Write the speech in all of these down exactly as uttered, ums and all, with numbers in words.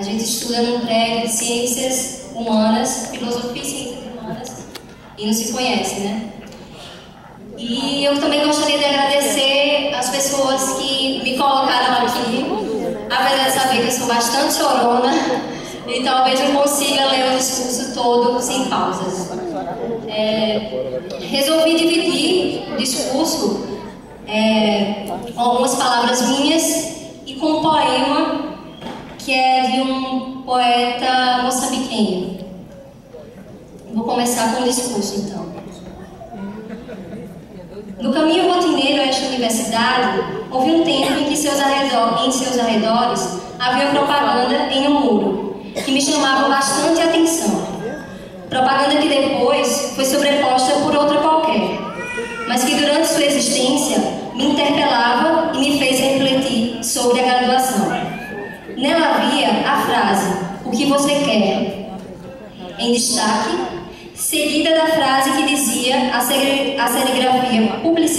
gente estuda num prédio de ciências humanas, filosofia e ciências humanas, e não se conhece, né? E eu também gostaria de agradecer as pessoas que me colocaram aqui, apesar de saber que eu sou bastante chorona, e talvez eu consiga ler o discurso todo sem pausas. É, resolvi dividir o discurso é, com algumas palavras minhas e com um poema que é de um poeta moçambiquenho. Vou começar com o discurso, então. No caminho rotineiro a esta universidade, houve um tempo em que seus arredor, em seus arredores havia propaganda em um muro, que me chamava bastante atenção. Propaganda que depois foi sobreposta por outra qualquer, mas que durante sua existência me interpelava e me fez refletir sobre a graduação. Nela havia a frase, o que você quer? Em destaque, seguida da frase que dizia a, a serigrafia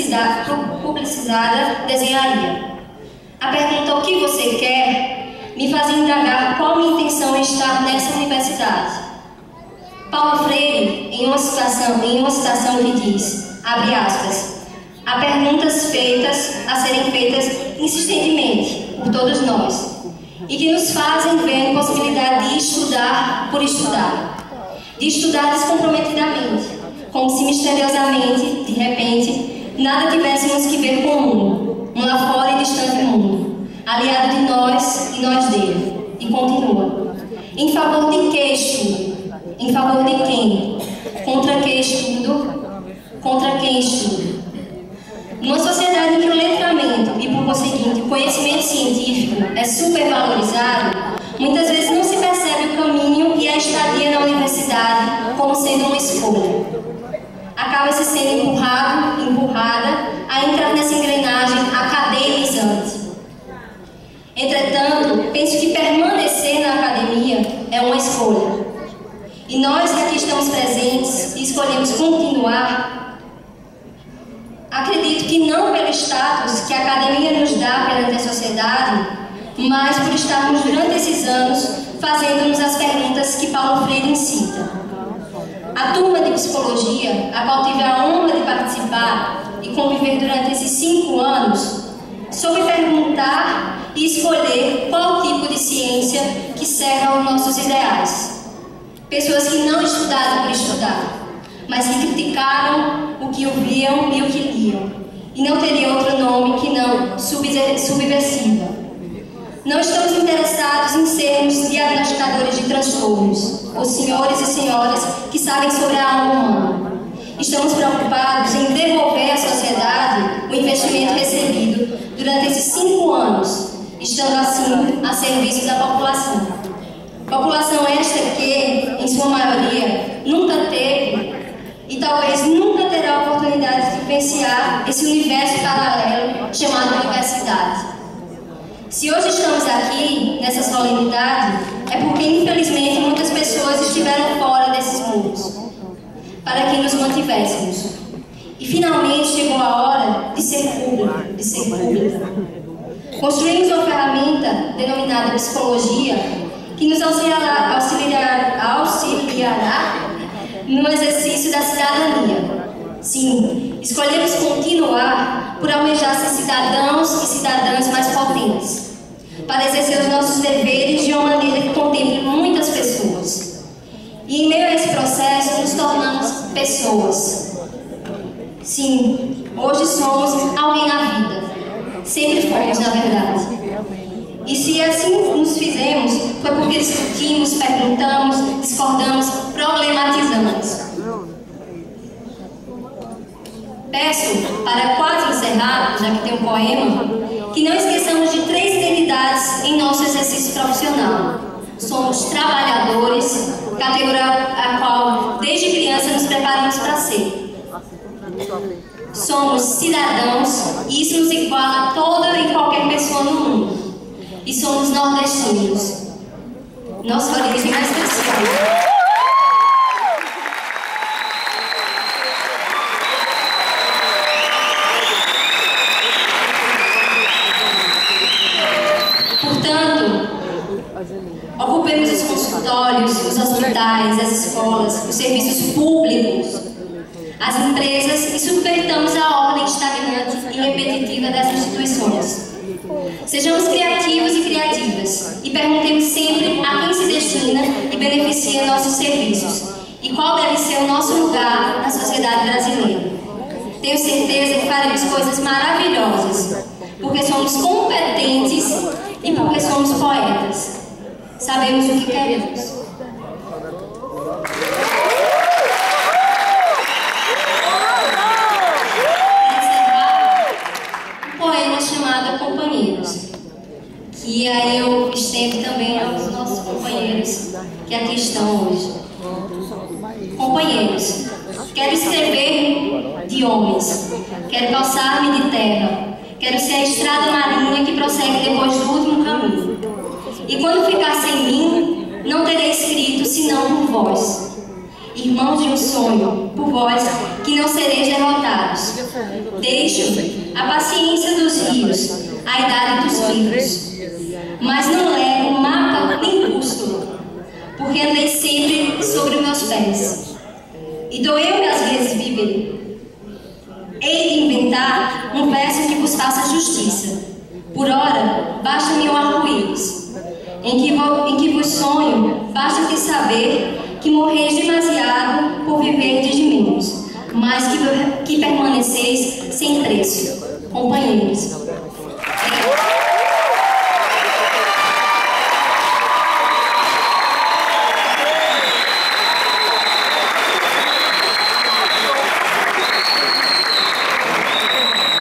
publicizada desenharia. A pergunta, o que você quer, me fazia indagar qual minha intenção em estar nessa universidade. Paulo Freire, em uma citação, em uma citação que diz, abre aspas, há perguntas feitas a serem feitas insistentemente por todos nós e que nos fazem ver a impossibilidade de estudar por estudar, de estudar descomprometidamente, como se misteriosamente, de repente, nada tivéssemos que ver com o mundo, um lá fora e distante mundo, aliado de nós e nós dele. E continua. Em favor de que estudo? Em favor de quem? Contra que estudo? Contra quem estudo? Numa sociedade em que o letramento e, por conseguinte, o conhecimento científico é supervalorizado, muitas vezes não se percebe o caminho e a estadia na universidade como sendo uma escolha. Acaba-se sendo empurrado, empurrada a entrar nessa engrenagem academizante. Entretanto, penso que permanecer na academia é uma escolha. E nós que aqui estamos presentes e escolhemos continuar, acredito que não pelo status que a academia nos dá perante a sociedade, mas por estarmos durante esses anos fazendo-nos as perguntas que Paulo Freire incita. A turma de psicologia, a qual tive a honra de participar e conviver durante esses cinco anos, soube perguntar e escolher qual tipo de ciência que serve aos nossos ideais. Pessoas que não estudaram por estudar, mas que criticaram o que ouviam e o que liam, e não teria outro nome que não subversiva. Não estamos interessados em sermos diagnosticadores de transtornos, ou senhores e senhoras que sabem sobre a alma humana. Estamos preocupados em devolver à sociedade o investimento recebido durante esses cinco anos, estando assim a serviço da população. População esta que, em sua maioria, nunca teve e talvez nunca terá a oportunidade de vivenciar esse universo paralelo chamado universidade. Se hoje estamos aqui, nessa solenidade, é porque, infelizmente, muitas pessoas estiveram fora desses mundos, para que nos mantivéssemos. E, finalmente, chegou a hora de ser pública, de ser pública. Construímos uma ferramenta denominada psicologia, que nos auxiliará, auxiliará, auxiliará no exercício da cidadania. Sim, escolhemos continuar por almejar ser cidadãos e cidadãs mais potentes, para exercer os nossos deveres de uma maneira que contemple muitas pessoas. E em meio a esse processo, nos tornamos pessoas. Sim, hoje somos alguém na vida. Sempre fomos, na verdade. E se assim nos fizemos, foi porque discutimos, perguntamos, discordamos, problematizamos. Peço, para quase encerrar, já que tem um poema, que não esqueçamos de três identidades em nosso exercício profissional. Somos trabalhadores, categoria a qual desde criança nos preparamos para ser. Somos cidadãos, e isso nos iguala a toda e qualquer pessoa no mundo. E somos nordestinos. Nossa origem mais especial. Portanto, Ocupemos os consultórios, os hospitais, as escolas, os serviços públicos, as empresas e subvertamos a ordem estagnante e repetitiva das instituições. Sejamos criativos e criativas e perguntemos sempre a quem se destina e beneficia nossos serviços e qual deve ser o nosso lugar na sociedade brasileira. Tenho certeza que faremos coisas maravilhosas, porque somos competentes e porque somos poetas. Sabemos o que queremos. Um poema chamado Companheiros, que aí eu estendo também aos nossos companheiros que aqui estão hoje. Companheiros, quero escrever de homens, quero calçar-me de terra, quero ser a estrada marinha que prossegue depois do último caminho. E quando ficar sem mim, não terei escrito senão por vós. Irmãos de um sonho, por vós que não sereis derrotados. Deixo a paciência dos rios, a idade dos livros, mas não levo mapa nem bússola, porque andei sempre sobre meus pés. E dou eu que às vezes viverei. Hei de inventar um verso que vos faça justiça. Por ora, basta-me um arco-íris. Em que, vou, em que vos sonho, basta-te saber que morreis demasiado por viverdes de menos, mas que, que permaneceis sem preço. Companheiros.